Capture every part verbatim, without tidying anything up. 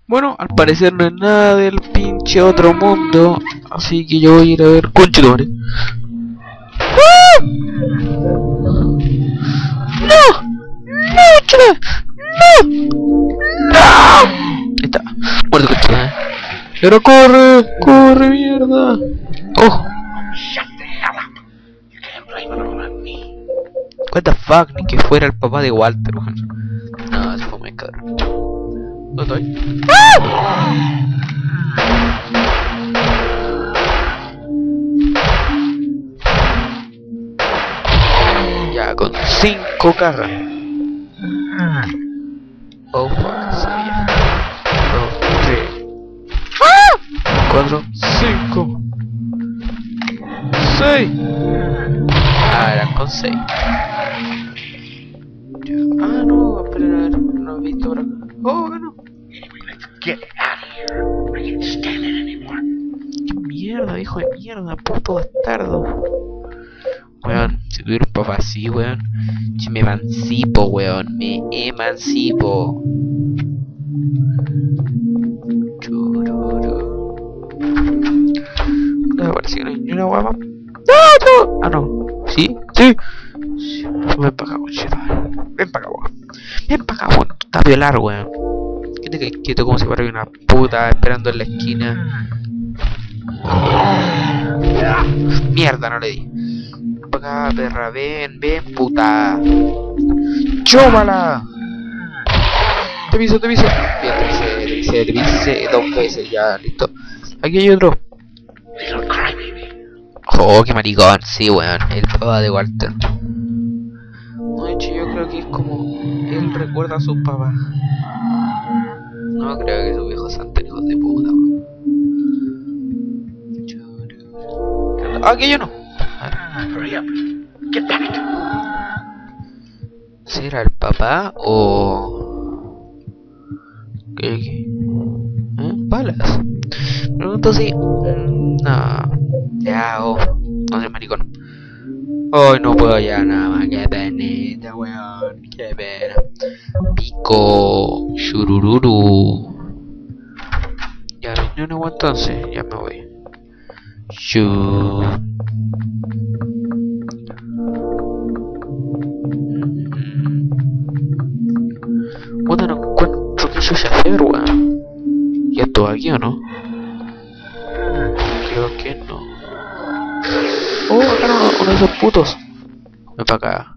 Bueno, al parecer no es nada del pinche otro mundo, así que yo voy a ir a ver Conchidore. ¡Ah! ¡No! ¡No, chica! ¡No! ¡No! Ahí está, muerto Conchidore. Y ahora corre, corre, mierda. ¡Oh! What the fuck, ni que fuera el papá de Walter, weón. No, se fue muy caro. ¿Dónde estoy? ¡Ah! Ya, con cinco cagas. Oh fuck, sabía. Dos, tres. ¡Ah! Cuatro, cinco. Seis. Ah, eran con seis. Ah, no, espera, a ver, no he visto por acá. Oh, no. ¿Qué mierda, hijo de mierda, puto bastardo? Weón, si tuviera un papá así, weón, yo me emancipo, weón, me emancipo. Chururu. No me pareció ni una guapa. ¡No, no! Ah, no. ¿Sí? ¿Sí? Sí. Ven para acá, weón. Ven para acá, weón. Ven para acá, weón. Tú estás violar, weón. ¿Qué te quedas quieto como si fuera una puta esperando en la esquina? Mierda, no le di. Ven para acá, perra. Ven, ven, puta. ¡Chúbala! Te aviso, te aviso. Bien, te avisé, te avisé, te avisé dos veces, ya, listo. Aquí hay otro. Oh, qué maricón, sí, weón, el papá de Walter. No, de hecho, yo creo que es como él recuerda a sus papás. No creo que sus viejos sean tan hijos de puta, weón. Ah, que yo no. ¿Será el papá o qué? ¿Qué? ¿Eh? ¿Balas? Pregunto si. No. Ya, oh. No sé, maricón. Hoy oh, no puedo ya nada más. Qué penita, weón. Qué pena. Pico. Shurururu. Ya no, no, no, entonces. Ya me voy. Shoo. Bueno, no encuentro que yo ya hacer, weón. ¿Ya estoy aquí o no? Creo que no. Oh, acá no, uno de esos putos. Ven para acá.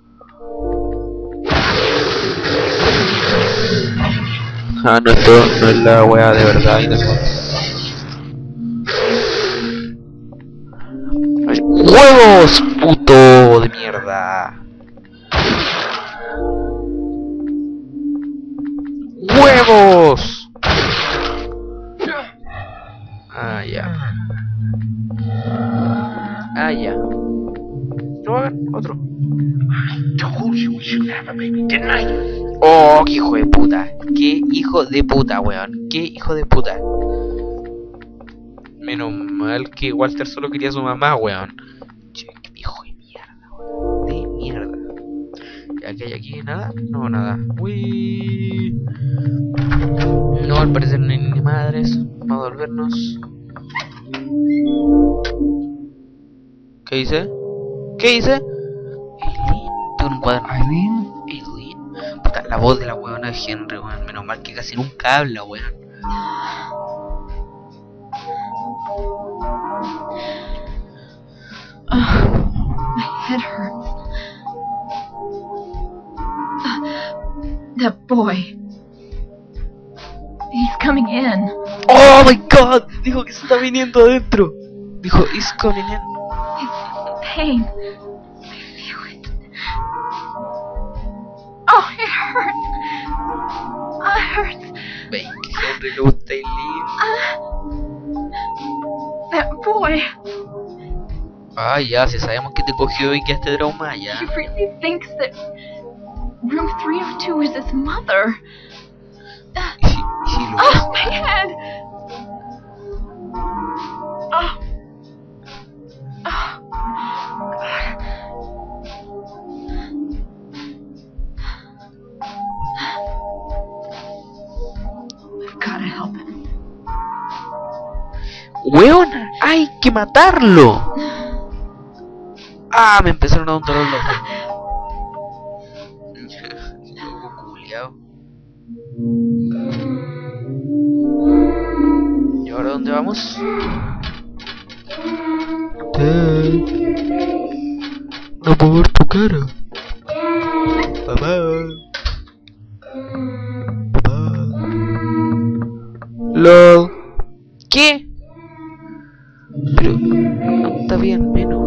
Ah, no, esto no es la wea de verdad. Ay, ¡huevos, puto de mierda! ¡Huevos! Ah, ya. Ah, ya. No, a ver, otro. Oh, qué hijo de puta. Qué hijo de puta, weón. Qué hijo de puta. Menos mal que Walter solo quería a su mamá, weón. Che, qué hijo de mierda, weón. De mierda. ¿Qué hay aquí? ¿Nada? No, nada. Uy. No, al parecer no hay ni madres. Vamos a volvernos. ¿Qué dice? ¿Qué dice? Eileen, tengo un cuaderno. Eileen, Eileen. Puta, la voz de la weona de Henry, weón. Menos mal que casi nunca habla, weón. Uh, my head hurts. Uh, that boy. He's coming in. Oh my god. Dijo que se está viniendo adentro. Dijo, he's coming in. Pain. I feel it. Oh, it hurts. Oh, it hurts. Ven, que Henry le gusta Eileen. Uh, that boy. Ah, ya, si sabemos que te cogió y que este trauma, ya. He really thinks that room three oh two is his mother. Uh, ¿Y si, y si lo oh, my head. Oh. Oh. gotta help him. ¡Weón! ¡Hay que matarlo! ¡Ah! Me empezaron a dar un dolor loco. Loco culiao. ¿Y ahora dónde vamos? Dad, no puedo ver tu cara. Papá. Papá. LOL. ¿Qué? Pero no está bien, menos.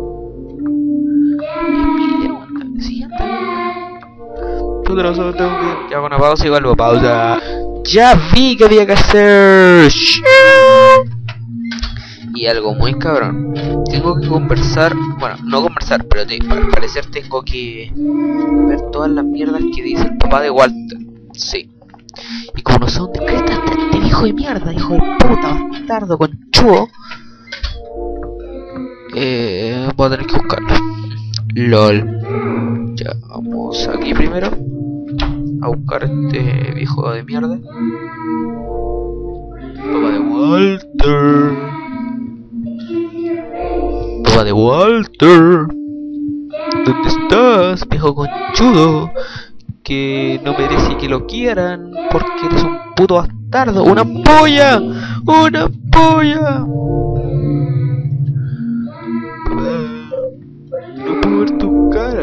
Video, anda. Sí, anda bien. Tú te lo sabes, tengo que. Ya con una pausa y vuelvo. Pausa. Ya vi que había que hacer. Y algo muy cabrón. Tengo que conversar. Bueno, no conversar, pero te, al parecer tengo que ver todas las mierdas que dice el papá de Walter. Sí. Y como no sé dónde está este hijo de mierda, hijo de puta, bastardo, conchudo. Eh, voy a tener que buscarlo. LOL. Ya, vamos aquí primero a buscar este viejo de mierda. Papá de Walter. Papá de Walter. ¿Dónde estás, viejo conchudo? Que no merece que lo quieran porque eres un puto bastardo. ¡Una polla! ¡Una polla! No puedo ver tu cara.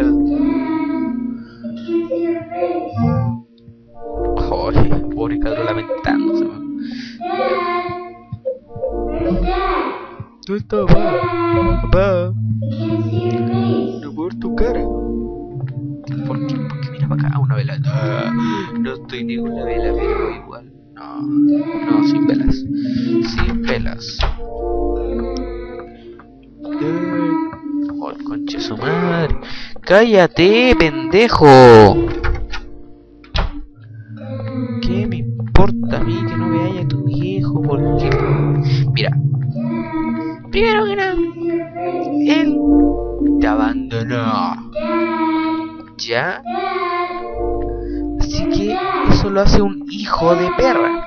Joder, pobre cabrón lamentándose. ¿Dónde está papá? Papá. No puedo ver tu cara. ¿Por qué? ¿Por qué mira para acá? Una vela. No, no estoy ni con la vela, pero igual. No, no, sin velas. Sin velas. Oh, el conche su madre. ¡Cállate, pendejo! ¿Qué me importa a mí que no veáis a tu viejo? Porque... Mira. Primero que nada, él te abandonó. ¿Ya? Así que eso lo hace un hijo de perra.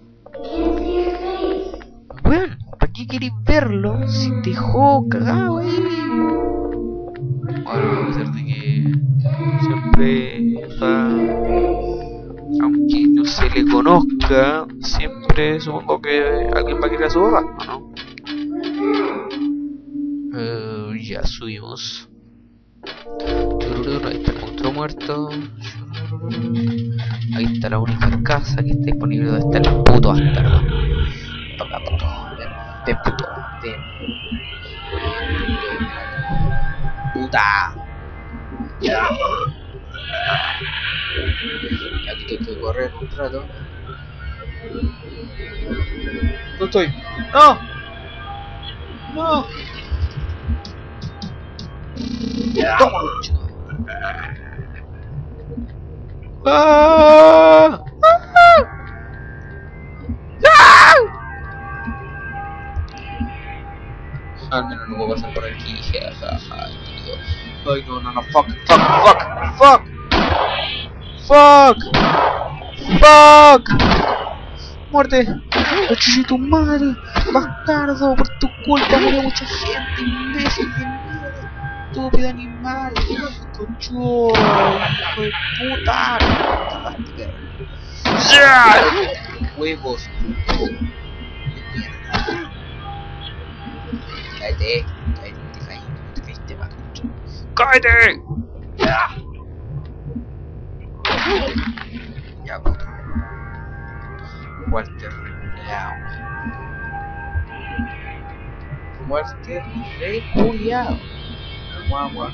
Bueno, ¿para qué queréis verlo si te dejó cagado ahí? Bueno, a pesar de que siempre va, aunque no se le conozca, siempre supongo que alguien va a querer a su papá, ¿no? Uh, ya subimos. Ahí está el monstruo muerto. Ahí está la única casa que está disponible. Donde está el puto bastardo. Toca puto. Ven, ven puto. Ven. Puta. Ya. Aquí tengo que correr un rato. No estoy. No. No. Toma, chico. ¡Ah! ¡Ah! Al menos no puedo pasar por aquí. Jajaja. Ay, no, no, no. Fuck, fuck, fuck, fuck. Fuck. Fuck. Muerte. Coche tu madre. Bastardo. Por tu culpa murió mucha gente. Imbécil de mierda. Estúpido animal. Conchudo. Hijo de puta. Cagaste, perro. ¡Ya! Huevos. Cállate. Cállate, cállate. No te caíste más, conchudo. ¡Cállate! Ya. Ya, puto. Walter. Ya. Walter. Rey Juliado. Guagua.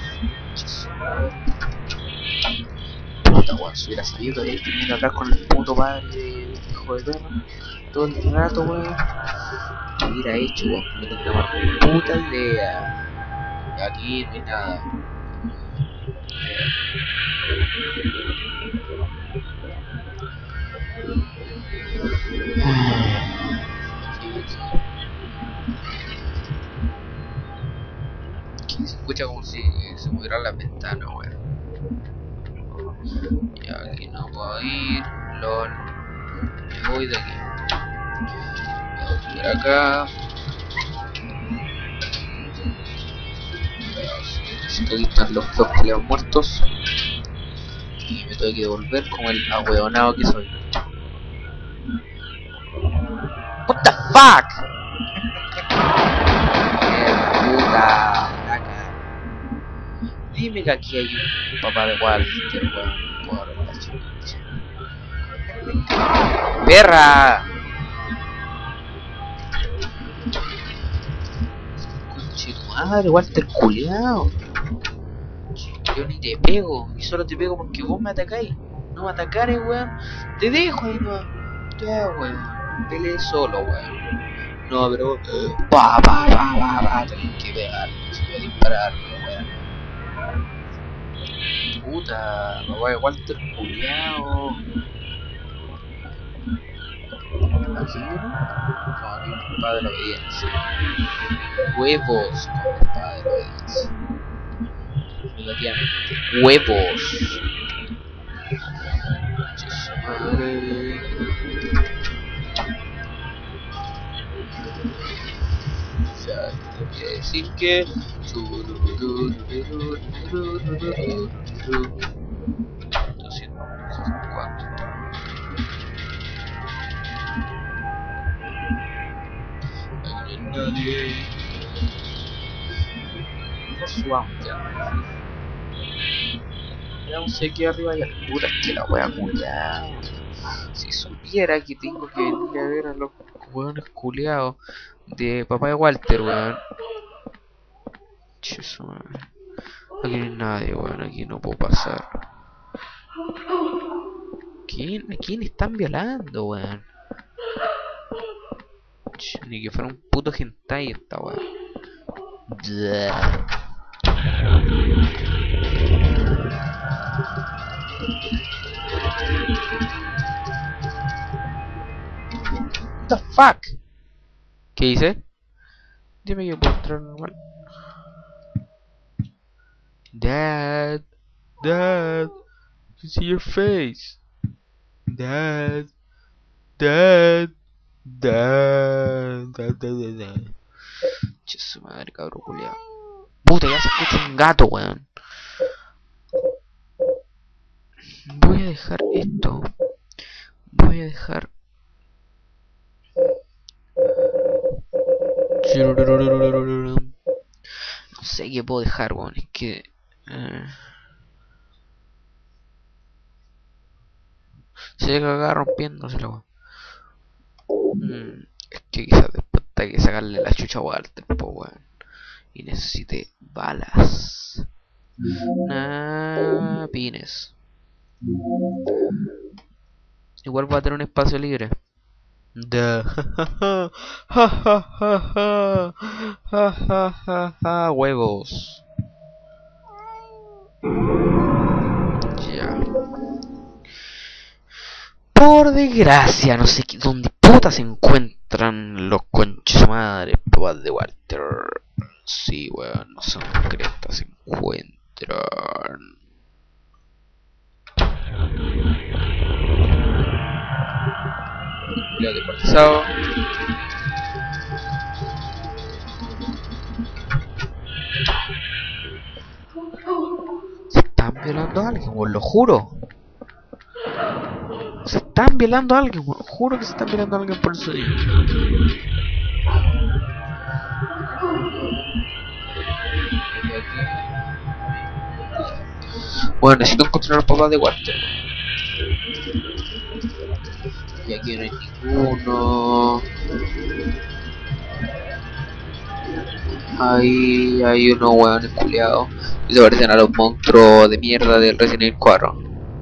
Puta, weón, si hubiera sabido que había tenido acá con el puto padre de hijo de perra todo el rato, weón, lo hubiera hecho, weón, no tengo más puta idea. Y aquí no hay nada. Aquí se escucha como si se movieran las ventanas, weón. Y aquí no puedo ir, lol. Me voy de aquí. Me voy a poner acá. Necesito quitar los dos peleados muertos. Y me tengo que devolver como el ahueonado que soy. What the fuck? Puta caca. Dime que aquí hay un papá de Walter, weón. Por la chucha. ¡Perra! Conche tu madre, Walter culiao. Yo ni te pego, y solo te pego porque vos me atacáis. No me atacares, weón. Te dejo ahí, no. Ya, weón. Peleé solo, weón. No, pero uh, pa, pa, pa, pa, pa, tenés que pegar, tenés que disparar, weón. Puta, papá de Walter culiao. ¿Aquí no? No, aquí un espada de la obediencia. Huevos con espada de la obediencia. Negativamente. Huevos. Madre. Ya tengo que decir que doscientos cuatro. Aquí no hay nadie. No subamos ya. No sé qué arriba hay alturas que la wea culiao. Si supiera que tengo que venir a ver a los hueones culiados de papá de Walter, weón. Cheso, madre. Aquí no hay nadie, weón. Aquí no puedo pasar. ¿Quién? ¿A quién están violando, weón? Ch, ni que fuera un puto hentai esta weón. What the fuck? ¿Qué hice? Dime que puedo entrar normal. Dad, Dad, I can see your face. Dad, Dad, Dad, Dad, Dad, Dad, Dad. Che su madre, cabrón culiao. Puta, ya se escucha un gato, weón. Voy a dejar esto. Voy a dejar. No sé qué puedo dejar, weón. Es que. Eh... Se caga rompiéndose la weón. Mm, es que quizás después hay que sacarle la chucha a Walter, po weón. Y necesite balas. Nah, pines. Igual va a tener un espacio libre. Da. Huevos. Ya. Por desgracia, no sé qué, dónde puta se encuentran los conches madre, papás de Walter. Sí, weón, no son crestas, se encuentran. Ya descuartizado. Se están violando a alguien, weón, lo juro. Se están violando a alguien, weón. Juro que se están violando a alguien por eso digo. Bueno, necesito encontrar a los papás de Walter. Y aquí no hay ninguno. Ahí hay unos hueones culiados. Y se parecen a los monstruos de mierda del Resident Evil cuatro.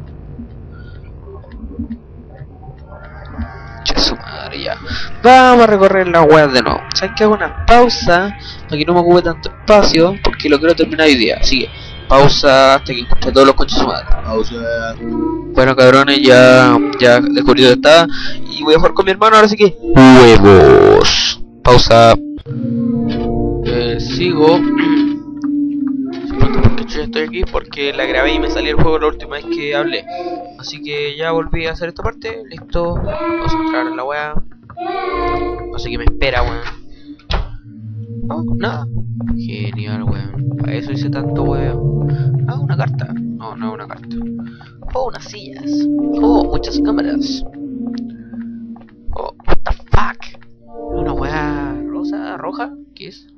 Che su madre, ya. Vamos a recorrer las weas de nuevo. ¿Saben que hago una pausa? Para que no me ocupe tanto espacio. Porque lo quiero terminar hoy día. Así que pausa hasta que encuentre todos los conches de su madre. Pausa. Bueno, cabrones, ya, ya descubrí dónde está. Y voy a jugar con mi hermano, ahora sí que. ¡Huevos! Pausa. Eh, sigo. muchachos, estoy aquí porque la grabé y me salió el juego la última vez que hablé. Así que ya volví a hacer esta parte. Listo. Vamos a entrar en la weá. No sé qué me espera, weón. No, nada. Genial, weón. Para eso hice tanto weón. Ah, una carta. No, no es una carta. Oh, unas sillas. Oh, muchas cámaras. Oh, what the fuck. Una weá rosa, roja. ¿Qué es?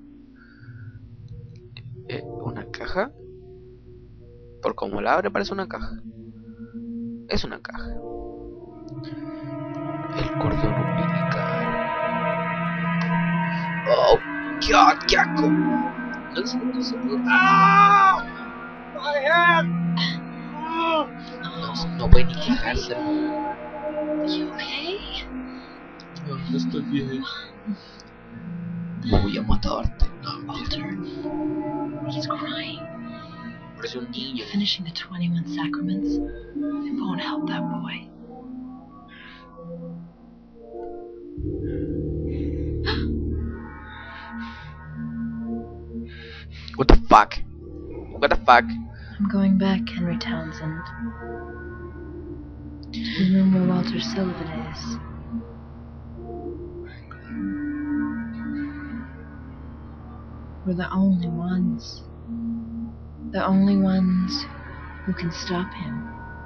Eh, una caja. Por como la abre parece una caja. Es una caja. El cordón umbilical. Oh, qué, qué asco. No sé, no sé. ¡Ah! My head. No, no puede ni quejarse. You okay? No, estoy bien. Voy a matarte. No, Walter, he's crying. parece un niño. Finishing the twenty-one sacraments. It won't help that boy. What the fuck? What the fuck? I'm going back, Henry Townsend. To the room where Walter Sullivan is. We're the only ones. The only ones who can stop him.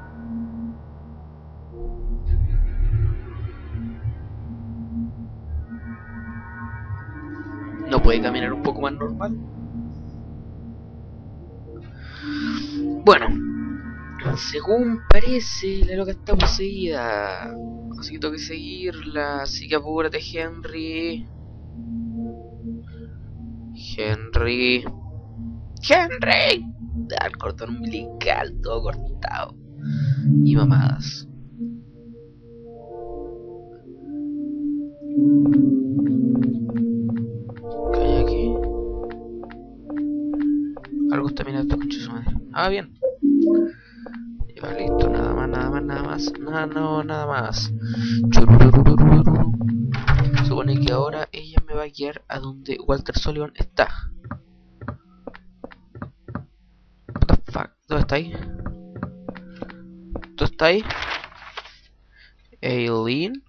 ¿No puede caminar un poco más normal? Bueno, según parece, la loca está poseída. Así que tengo que seguirla. Así que apúrate, Henry. Henry. Henry. Da el cordón umbilical todo cortado. Y mamadas. ¿Qué hay aquí? Algo está mirando con su madre. Ah, bien. Ya, listo, nada más, nada más, nada más. Nada, no, nada más. Chururururururu. Supone que ahora ella me va a guiar a donde Walter Sullivan está. What the fuck? ¿Dónde está ahí? ¿Tú estás ahí? Aileen.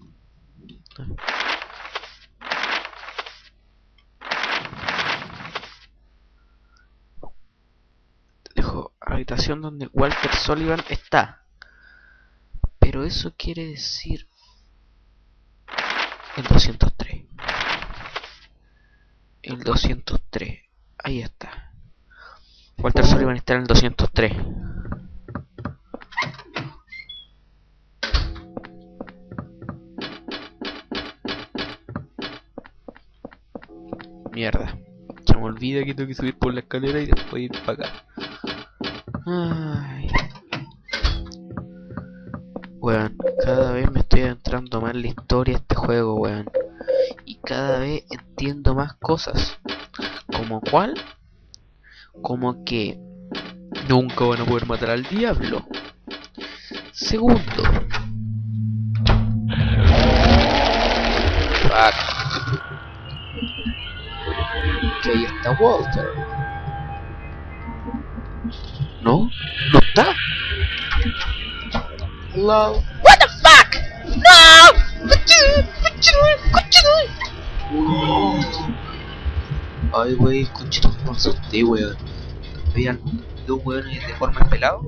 Dejo habitación donde Walter Sullivan está. Pero eso quiere decir el doscientos tres. El doscientos tres. Ahí está. Walter Sullivan está en el doscientos tres. Mierda. Se me olvida que tengo que subir por la escalera y después ir para acá. Ay. Weón, cada vez me estoy adentrando más en la historia de este juego, weón. Y cada vez entiendo más cosas. ¿Como cuál? Como que nunca van a poder matar al diablo. Segundo. Fuck. Que ahí está Walter. No, no está. Hello. What the fuck? No. Ay, wey, conchito, me asusté, weón. Vean, dos weones de forma pelado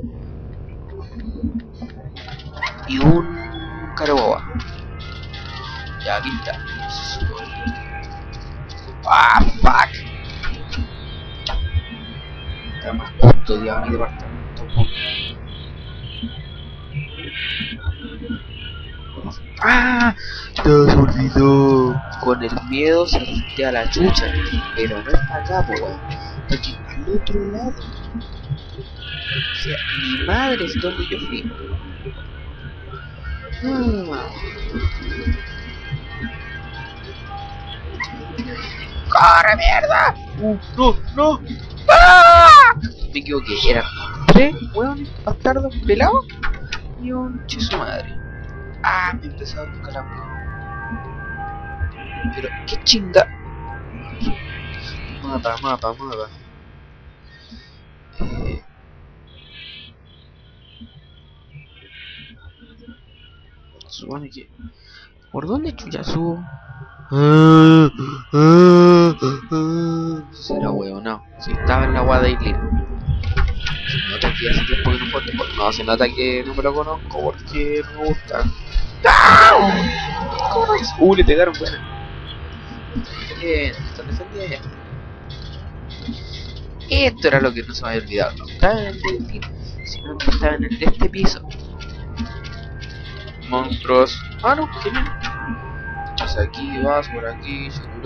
y un caraboba. Ya, aquí está. Ah, fuck. Está más custodiado mi departamento. Ah, todo se olvidó. Con el miedo se asusté a la chucha. Pero no es para acá, po, weón. Está aquí al otro lado. O sea, mi madre es donde yo fui. Ah. ¡Corre, mierda! Uh, ¡No, no! ¡Ah! Me equivoqué, eran tres hueones bastardos pelados y un chizo madre. Ah, me empezó a buscar la hueá. Pero, qué chinga. Mapa, mapa, mapa. supone que... ¿Por dónde chucha subo? Ah, ah, ah. Será huevo, no. Si estaba en la guada de Ilir. Se nota que hace tiempo que no juego este. No, se nota que no me lo conozco porque no me gusta. ¡Ah! ¿Cómo no es? Uh, le pegaron, buena. Bien, están defendiendo. Esto era lo que no se me había olvidado. No estaba en el de Ilir, sino que estaba en el de este piso. Monstruos. Ah, no, genial. Vas aquí, vas por aquí.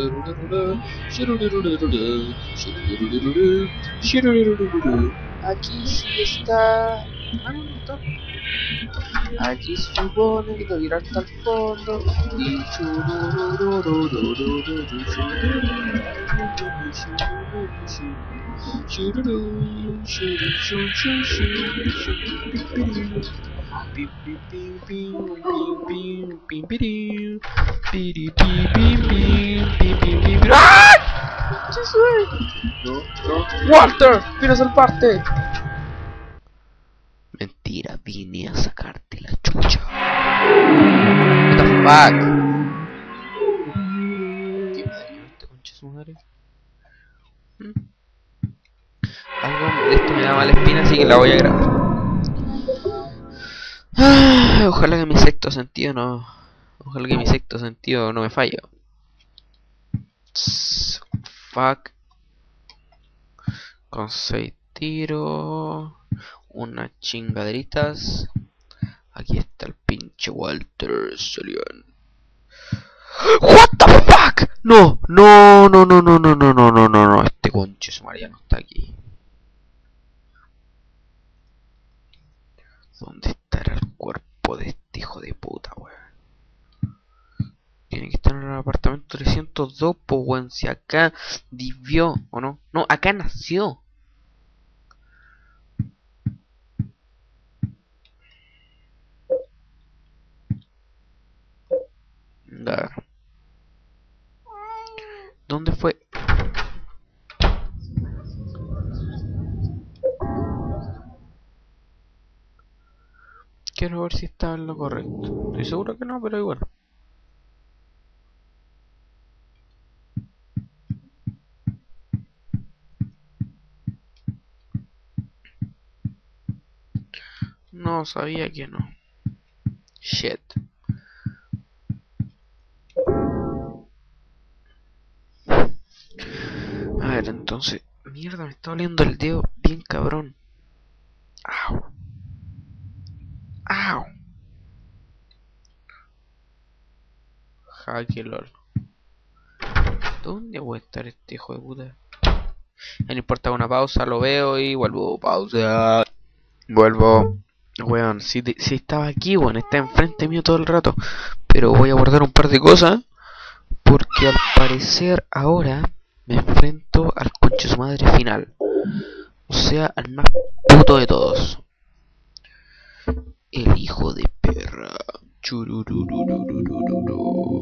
Aquí sí está. Ah, no, no está. Aquí se supone que te irá hasta el fondo. Y no, no. Walter, vine a salvarte. Mentira, vine a sacarte la chucha. What the fuck? ¿Qué me dañó este concha su madre? ¿Mm? Algo de esto me da mala espina, así que la voy a grabar. Ah, ojalá que mi sexto sentido no... Ojalá que mi sexto sentido no me falle. Fuck. Con seis tiros. Unas chingaderitas. Aquí está el pinche Walter Solian. What the fuck? No, no, no, no, no, no, no, no, no, no, no. Este conche su María no está aquí. ¿Dónde estará el cuerpo de este hijo de puta, weón? Tiene que estar en el apartamento trescientos dos, pues weón. Si acá vivió, ¿o no? No, acá nació. A ver. ¿Dónde fue? Quiero ver si estaba en lo correcto. Estoy seguro que no, pero igual. No, sabía que no. Shit. A ver, entonces... Mierda, me está doliendo el dedo bien cabrón. Au. Au. Jaque lol. ¿Dónde voy a estar este hijo de puta? No importa, una pausa, lo veo y vuelvo. Pausa. Vuelvo. Weón, si, si estaba aquí, weón, está enfrente mío todo el rato. Pero voy a guardar un par de cosas. Porque al parecer ahora me enfrento al conche su madre final. O sea, al más puto de todos. El hijo de perra. Churururururururu.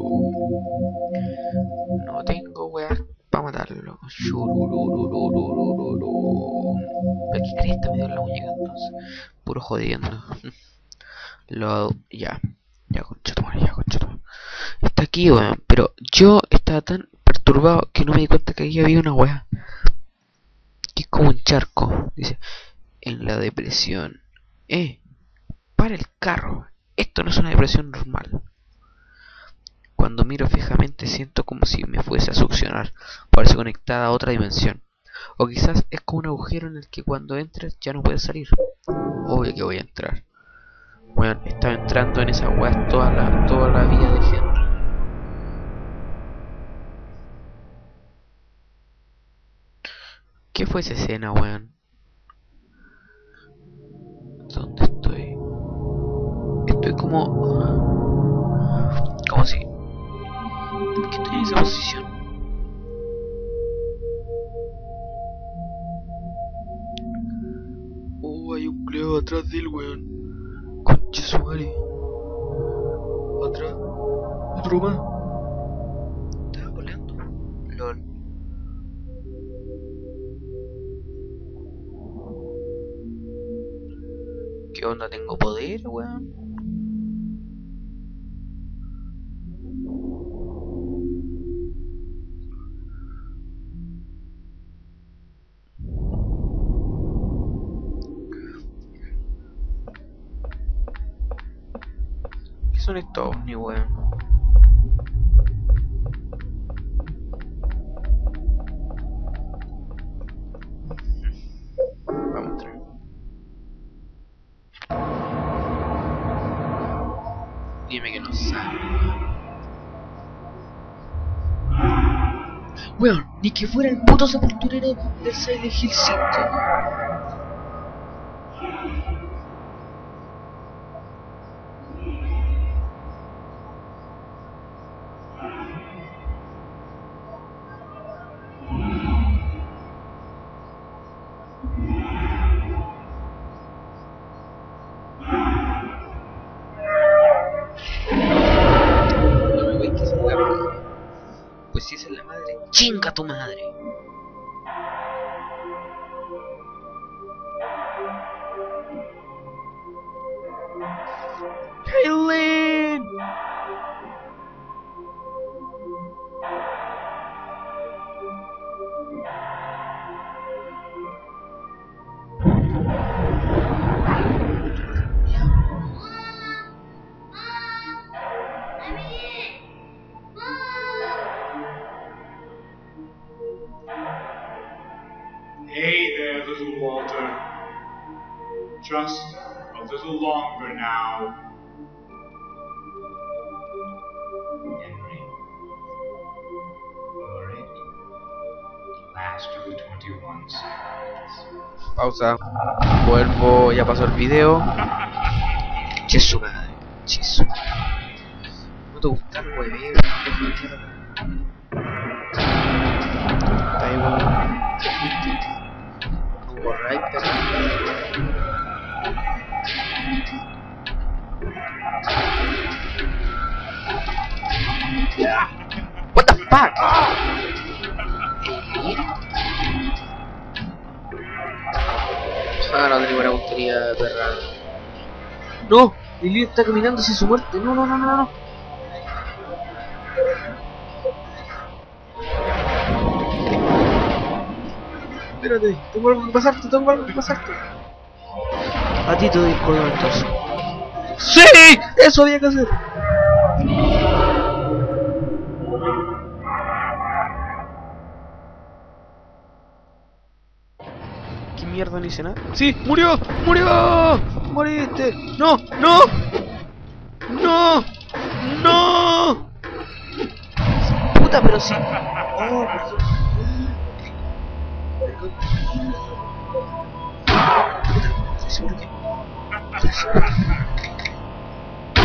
No tengo weas para matarlo. Chururururururu. ¿Pero qué cresta me dio en la muñeca entonces? Puro jodiendo. Lo... ya. Ya, conchetumare, ya, conchetumare. Está aquí, weón. Pero yo estaba tan perturbado que no me di cuenta que aquí había una wea. Que es como un charco. Dice, en la depresión. Eh, para el carro. Esto no es una depresión normal. Cuando miro fijamente siento como si me fuese a succionar. Parece conectada a otra dimensión. O quizás es como un agujero en el que cuando entres ya no puedes salir. Obvio que voy a entrar. Bueno, estaba entrando en esa weá toda la, toda la vida de Henry. ¿Qué fue esa escena, weón? ¿Dónde estoy? Estoy como... Como si... ¿Por qué estoy en esa posición? Oh, hay un cleo atrás del weón. Concha su madre. Atrás. Otro más. Estaba volando. Lol. ¿Qué onda? ¿Tengo poder, weón? son estos ovnis, weón? Vamos a entrar. Dime que no sabe. Weón, ni que fuera el puto sepulturero del Silent Hill cinco. Pues si esa es la madre, chinga tu madre. Kaylin. Hey there, little Walter. Just a little longer now. Henry, you're it. The last of the twenty-one Savages. Pausa. Vuelvo, ya pasó el video. Che su madre, che su madre. No te gusta el hueveo. Está ahí, weón. Right there. What the fuck? Ah, no tengo una puntería, perra. No, Lily está caminando hacia su muerte. No, no, no, no, no. Espérate, tengo algo que pasarte, tengo algo que pasarte. A ti te doy el código entonces. ¡Sí! Eso había que hacer. ¿Qué mierda no hice nada? ¡Sí! ¡Murió! ¡Murió! ¡Moriste! ¡No! ¡No! ¡No! ¡No! Puta, pero sí. Oh, perdón. Estoy seguro que... Estoy seguro que...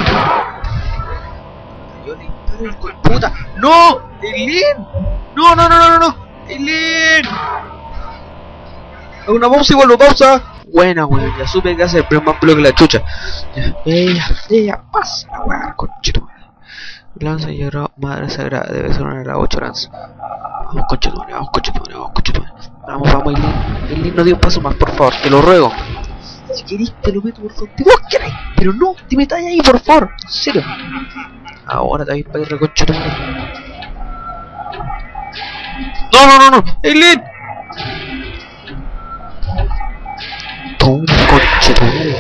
Yo le disparo el co... ¡Puta! ¡No! ¡Eileen! ¡No, no, no, no, no! no! ¡Eileen! Hago una pausa y vuelvo, pausa. Buena, weón, ya supe qué hacer, pero es más pelo que la chucha. Ya, ella, ella, pasa, weón, conchito. Lanza y ahora madre sagrada, debe ser una de las ocho lanzas. Vamos, conchito, vamos, conchito, vamos, conchito. Vamos, vamos, Eileen. Eileen, no dio un paso más, por favor, te lo ruego. Si querés, te lo meto por favor. Te vos querés, pero no, te metáis ahí, por favor. En serio. Ahora te vais para ir, reconchito. No, no, no, no, Eileen. Toma, conchetumare.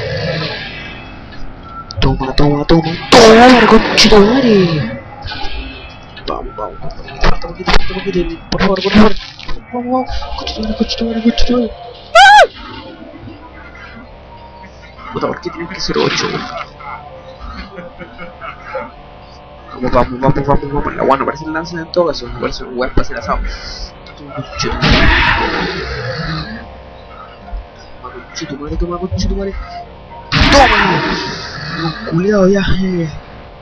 Toma, toma, toma. Toma, conchetumare. Vamos, vamos. Falta poquito, falta poquito. Por favor, por favor. Vamos, vamos. Conchetumare, conchetumare, conchetumare. ¡Ah! Puta, ¿por qué tienen que ser ocho? Vamos, vamos, vamos, vamos, vamos. La guana parece el lance en todo caso. Parece un weón para hacer asado. Toma, conchetumare. Conchetumare, toma, conchetumare. ¡Toma! No, culiao ya, eh.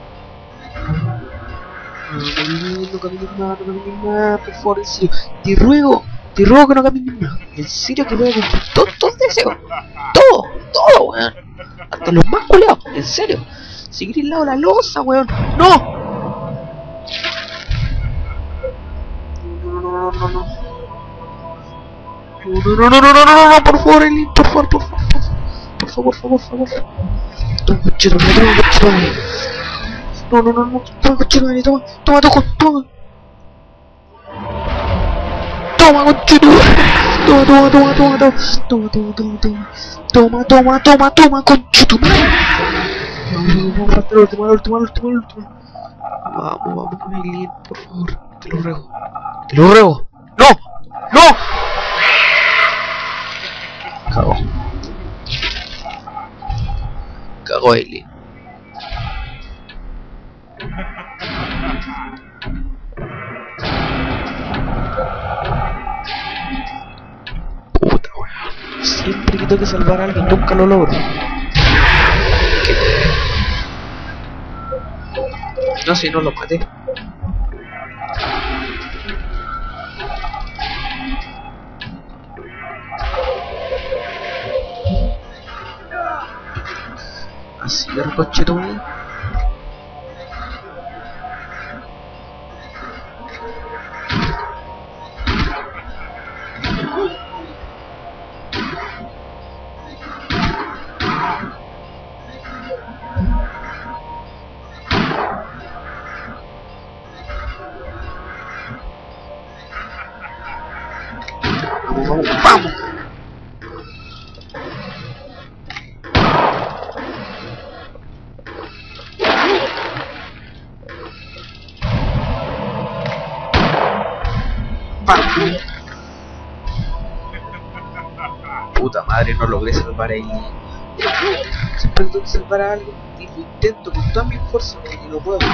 No camines, no camines más, no camines más, por favor, en serio. Te ruego, te ruego que no camines más. En serio que voy a cumplir todos tus deseos. Todo, todo, weón. Hasta los más culiados, en serio. Seguir al lado de la losa, weón. ¡No! No, no, no, no, no. No, no, no, no, no, no, no, no, por favor, Eileen, por favor, por favor, por favor, por favor, por favor. Toma, conchetumare, toma, conchetumare. No, no, no, no, toma, conchetumare, toma, toma, toma, toma. Toma, conchetumare. Toma, toma, toma, toma, toma, toma, toma, toma, toma, toma, toma, toma, toma, conchetumare. Vamos, vamos, falta el último, el último, el último, el último. Vamos, vamos, Eileen, por favor. Te lo ruego. Te lo ruego. ¡No! ¡No! Cago. Cago, Eileen. Puta, weón. Siempre que tengo que salvar a alguien, nunca lo logro. No, si no lo maté. Así de recochero, weón. Vamos, vamos, vamos. Puta madre, no logré salvar a Eileen. Siempre tengo que salvar a alguien y lo intento con toda mi fuerza y no puedo.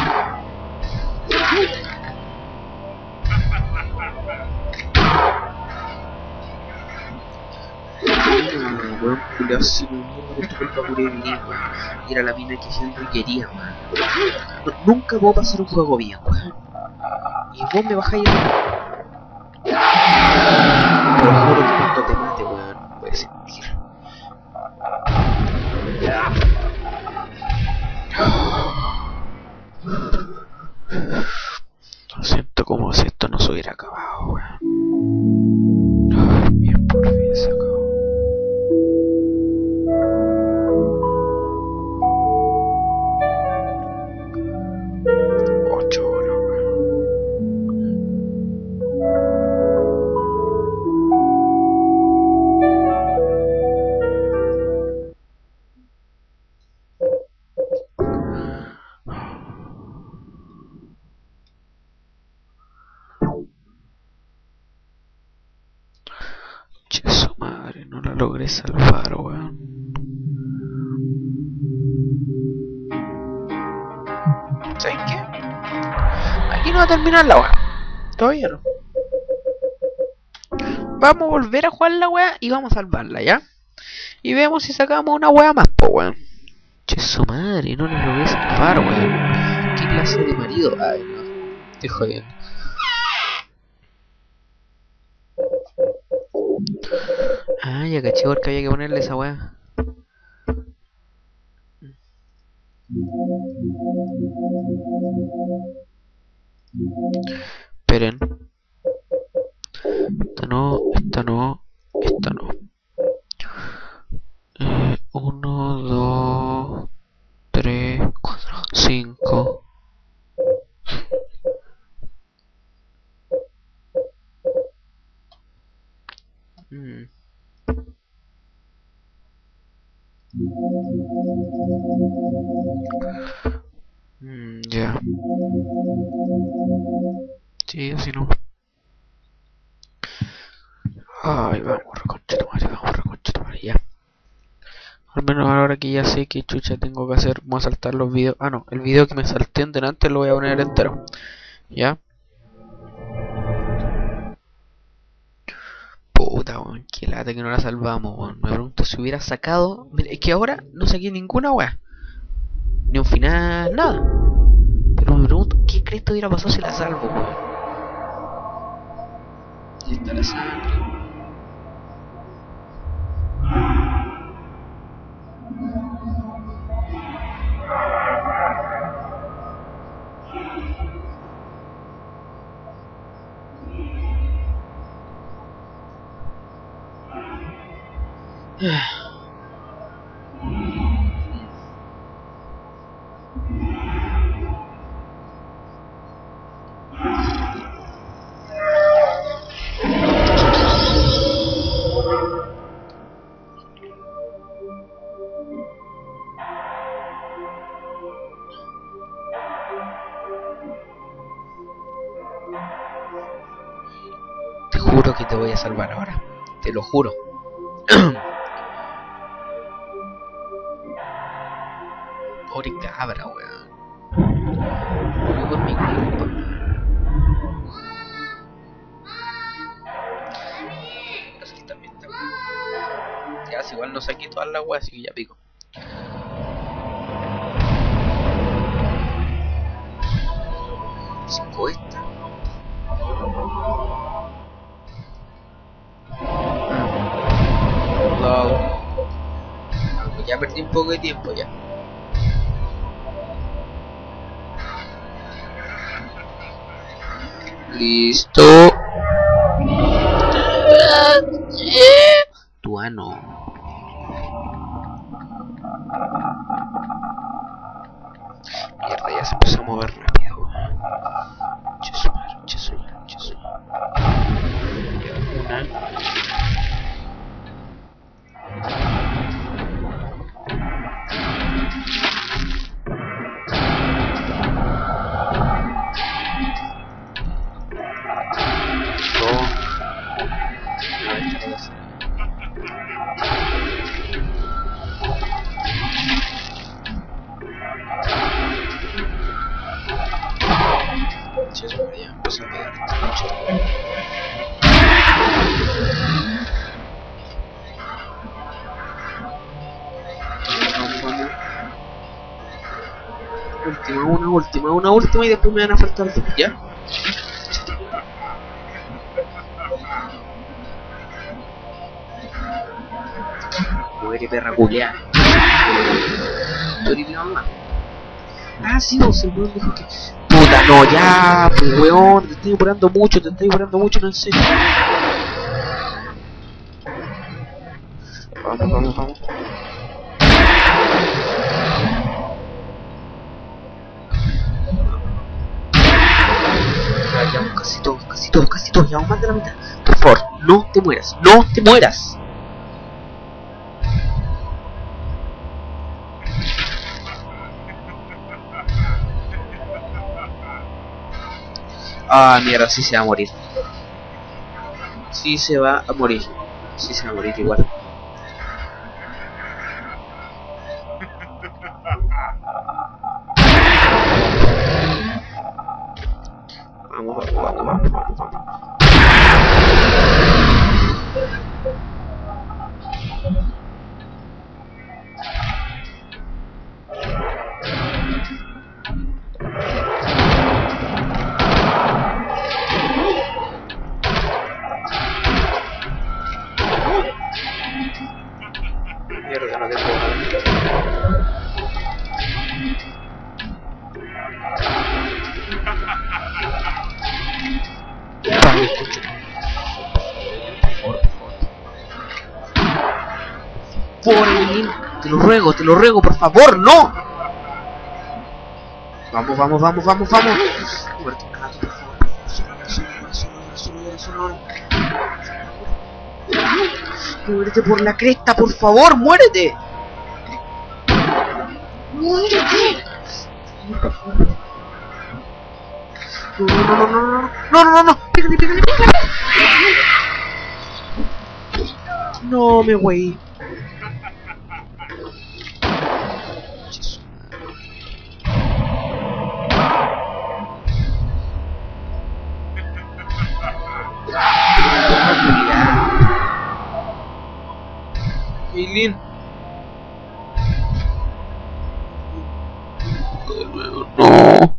No, weón, culiao, si me muero por tu culpa por Eileen, weón. Y era la mina que Henry quería, weón. No, nunca puedo pasar un juego bien, weón. Y vos me bajáis a... Te lo juro que cuando te mate, weón, voy a sentir. Lo siento como si esto no se hubiera acabado, weón. Bien, por fin se acabó. Ocho horas, weón. Che, su madre, no la logré salvar, weón. ¿Saben qué? Aquí no va a terminar la weá. Todavía no. Vamos a volver a jugar la weá y vamos a salvarla, ¿ya? Y vemos si sacamos una weá más, po, weón. Che, su madre, no la logré salvar, weón. ¿Qué clase de marido? Ay, no. Estoy jodiendo. Ah, ya caché porque había que ponerle esa weá. Esperen. Esta no, esta no, esta no. Eh, uno, dos, tres, cuatro, cinco. Mm. Mm, ya. Sí, así no. Ay, vamos, reconchetumare, vamos, reconchetumare, ya. Al menos ahora que ya sé que chucha tengo que hacer, vamos a saltar los videos. Ah, no, el video que me salté en delante lo voy a poner entero. Ya. Puta, weón, qué lata que no la salvamos, weón. Me pregunto si hubiera sacado. Mira, es que ahora no saqué ninguna weá. Ni un final, nada. Pero me pregunto, ¿qué crees que hubiera pasado si la salvo, weón? Y está la sangre. juro que te voy a salvar ahora. Te lo juro. Pobre cabra, weón. Murió por mi culpa. Eso también está bueno. Ya, si igual no saqué todas las weas, así que ya pico. Cinco esta. No. Ya perdí un poco de tiempo ya. Listo. Tu ano. Mierda, ya se empezó a mover rápido. Chesumar, chesumar, chesumar. Una. Ya empezó a pegar esta noche. Última, una última, una última y después me van a faltar dos, ¿ya? Muere perra culiada. ¿Tú eres mi mamá? Ah, sí, no, se me dijo que... Puta, no, ya, pues weón, te estoy apurando mucho, te estoy apurando mucho, no en serio. Vamos, vamos, vamos. Ya, ya, casi todo, casi todo, casi todo, ya vamos más de la mitad. Por favor, no te mueras, no te mueras. Ah, mierda, sí se va a morir. Sí se va a morir. Sí se va a morir igual. Vamos, vamos, vamos, vamos, vamos, vamos. Mierda, no tengo nada. Vale, escucho. Por favor, por favor. Por Evelyn, te lo ruego, te lo ruego, por favor, no. Vamos, vamos, vamos, vamos, vamos. Muerte, gato, por favor. Solo, solo, solo, solo. Muérete por la cresta, por favor, muérete. Muérete. No, no, no, no, no, no, no, no, no, pégale, pégale, pégale. No, me güey. Eileen. No.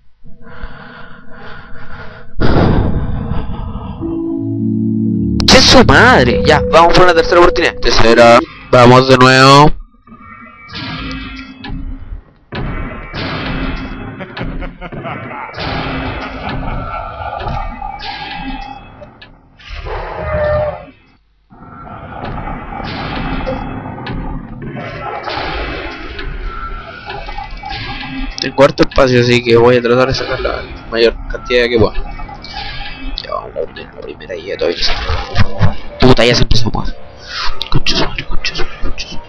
¡Qué su madre! Ya, vamos por una tercera oportunidad. Tercera. Vamos de nuevo. En cuarto espacio, así que voy a tratar de sacar la mayor cantidad que pueda. Ya vamos a poner la primera y ya todavía se... Puta, ya se empezó a mover. Concha su madre, concha su madre, concha su madre.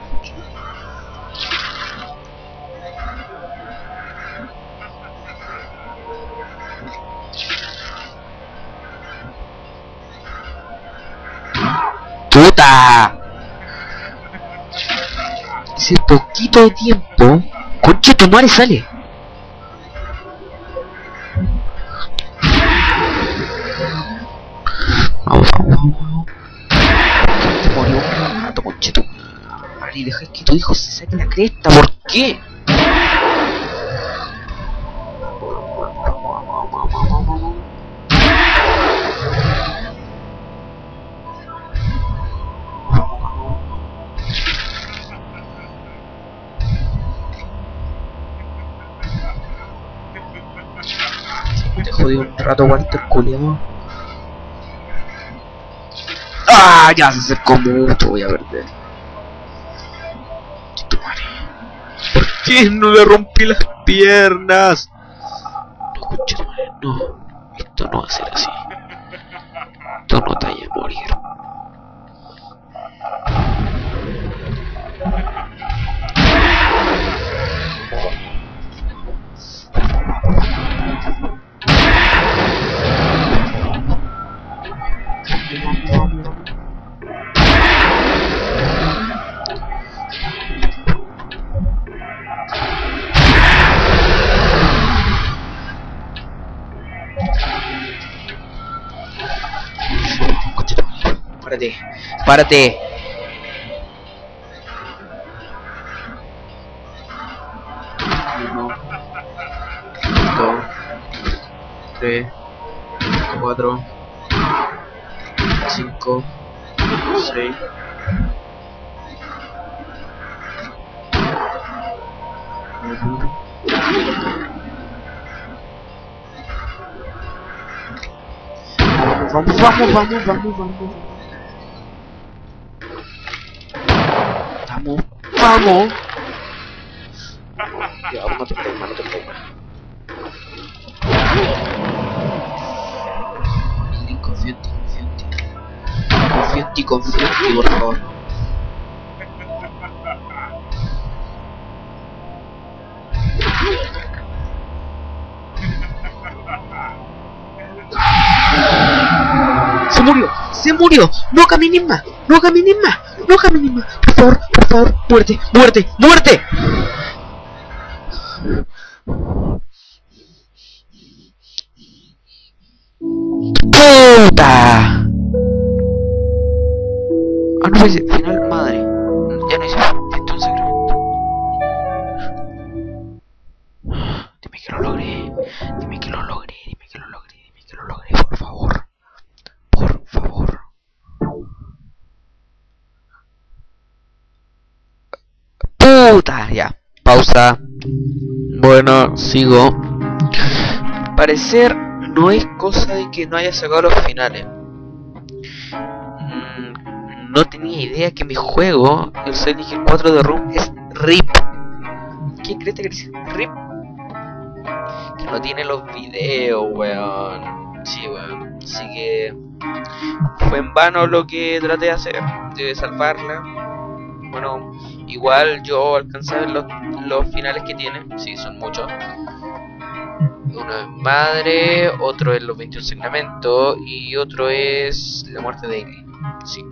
¡Puta! Ese poquito de tiempo. Conche tu madre sale. Vamos, vamos, vamos, vamos. Te murió un rato, conche tu madre. Y dejar que tu hijo se saque la cresta. ¿Por qué? Te jodí un rato, Walter, culiao. ¡Ah! Ya se acercó mucho, voy a perder. ¿Por qué no le rompí las piernas? No, conchetumare, no. Esto no va a ser así. Esto no te vaya a morir. Párate, párate. Uno, dos, tres, cuatro, cinco, seis. Vamos, vamos, vamos, vamos, vamos. Vamos, vamos. Ya, no te preocupes, no te preocupes. Confío en ti, confío en ti. Confío en ti, confío en ti, por favor. Se murió, se murió. No camines más, no camines más, no camines más. Por favor, por favor, muerte, muerte, muerte. ¡Puta! Ah, no, pues final madre. Ya no hice esto en sacramento. Dime que lo logré. Dime que lo logré. Dime que lo logré. Dime que lo logré, por favor. Por favor. Puta, ya. Pausa. Bueno, sigo. Parecer no es cosa de que no haya sacado los finales. Mm, no tenía idea que mi juego, el Silent Hill cuatro de Room, es R I P. ¿Qué crees que dice R I P? Que no tiene los videos, weón. Sí, weón. Así que fue en vano lo que traté de hacer, de salvarla. Bueno, igual yo alcancé a ver los, los finales que tiene. Sí, son muchos. Uno es madre, otro es los veintiún sacramentos y otro es la muerte de Eli. Sí.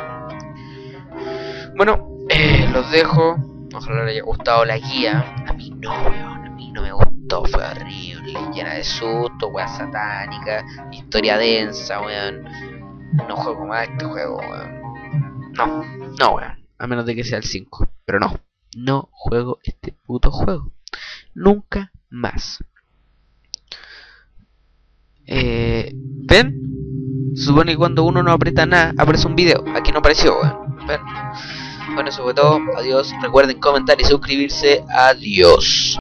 Bueno, eh, los dejo. Ojalá les haya gustado la guía. A mí no, weón. A mí no me gustó. Fue horrible, llena de susto, weón, satánica, historia densa, weón. No juego más este juego, weón. No, no, weón. A menos de que sea el cinco. Pero no, no juego este puto juego. Nunca más. Eh, ¿Ven? Se supone que cuando uno no aprieta nada, aparece un video. Aquí no apareció, weón. ¿Ven? Bueno, eso fue todo. Adiós. Recuerden comentar y suscribirse. Adiós.